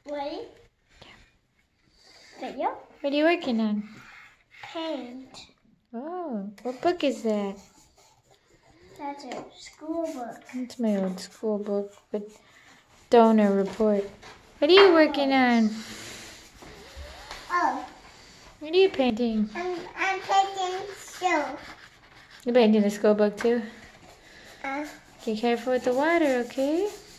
Ready? Video? What are you working on? Paint. Oh, what book is that? That's a school book. It's my old school book with donor report. What are you working on? Oh. What are you painting? I'm painting shoes. You're painting the school book too? Uh. Be careful with the water, okay?